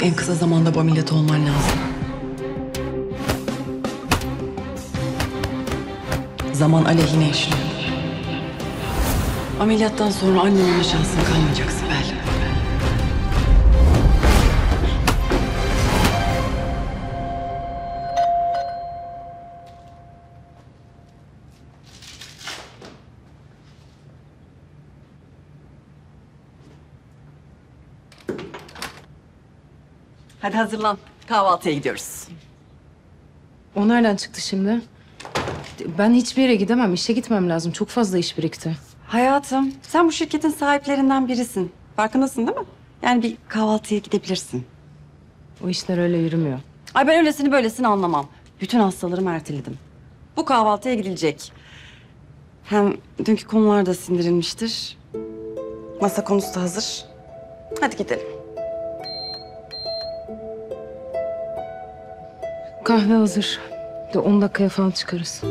Artık en kısa zamanda bu ameliyat olman lazım. Zaman aleyhine işliyor. Ameliyattan sonra anne olma şansın kalmayacak Sibel. Hadi hazırlan. Kahvaltıya gidiyoruz. O nereden çıktı şimdi? Ben hiçbir yere gidemem. İşe gitmem lazım. Çok fazla iş birikti. Hayatım, sen bu şirketin sahiplerinden birisin. Farkındasın değil mi? Yani bir kahvaltıya gidebilirsin. O işler öyle yürümüyor. Ay ben öylesini böylesini anlamam. Bütün hastalarımı erteledim. Bu kahvaltıya gidilecek. Hem dünkü konular da sindirilmiştir. Masa konusu da hazır. Hadi gidelim. Kahve hazır. De 10 dakikaya falan çıkarız.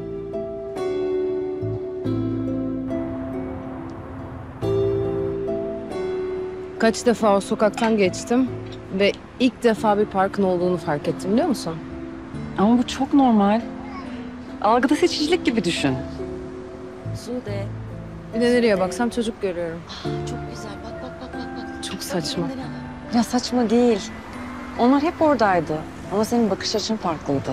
Kaç defa o sokaktan geçtim ve ilk defa bir parkın olduğunu fark ettim, biliyor musun? Ama bu çok normal. Algıda seçicilik gibi düşün. Sude. Bir de nereye baksam çocuk görüyorum. Çok güzel. Bak bak bak bak. Bak. Çok saçma. Ya saçma değil. Onlar hep oradaydı. Ama senin bakış açın farklıydı.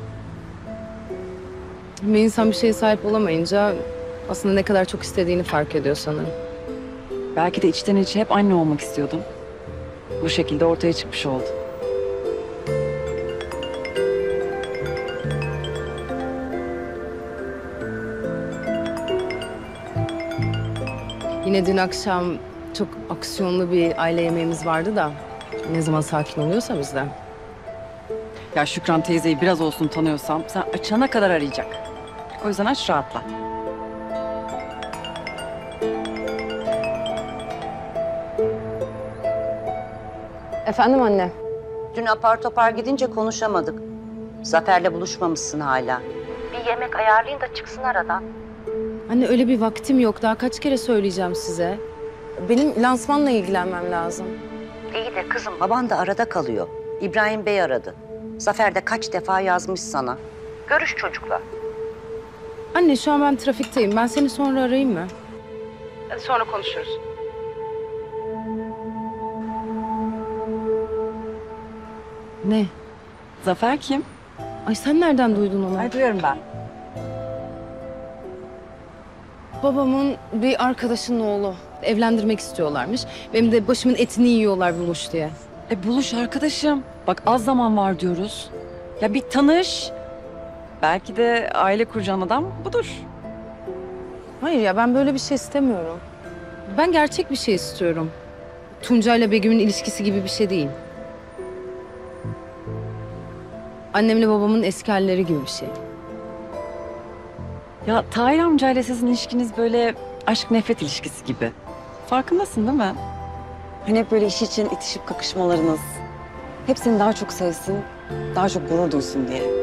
Bir insan bir şeye sahip olamayınca aslında ne kadar çok istediğini fark ediyor sanırım. Belki de içten içe hep anne olmak istiyordum. Bu şekilde ortaya çıkmış oldu. Yine dün akşam çok aksiyonlu bir aile yemeğimiz vardı da ne zaman sakin oluyorsa bizden. Ya Şükran teyzeyi biraz olsun tanıyorsam sen açana kadar arayacak. O yüzden aç rahatla. Efendim anne. Dün apar topar gidince konuşamadık. Zafer'le buluşmamışsın hala. Bir yemek ayarlayın da çıksın aradan. Anne öyle bir vaktim yok. Daha kaç kere söyleyeceğim size. Benim lansmanla ilgilenmem lazım. İyi de kızım baban da arada kalıyor. İbrahim Bey aradı. Zafer de kaç defa yazmış sana. Görüş çocukla. Anne şu an ben trafikteyim. Ben seni sonra arayayım mı? Hadi sonra konuşuruz. Ne? Zafer kim? Ay sen nereden duydun onu? Ay duyuyorum ben. Babamın bir arkadaşının oğlu. Evlendirmek istiyorlarmış. Benim de başımın etini yiyorlar buluş diye. Buluş arkadaşım. Bak az zaman var diyoruz. Ya bir tanış. Belki de aile kuracağın adam budur. Hayır ya ben böyle bir şey istemiyorum. Ben gerçek bir şey istiyorum. Tuncay'la Begüm'ün ilişkisi gibi bir şey değil. Annemle babamın eski halleri gibi bir şey. Ya Tahir amcayla sizin ilişkiniz böyle aşk nefret ilişkisi gibi. Farkındasın değil mi? Hani hep böyle iş için itişip kakışmalarınız. Hep seni daha çok sevsin, daha çok gurur duysun diye.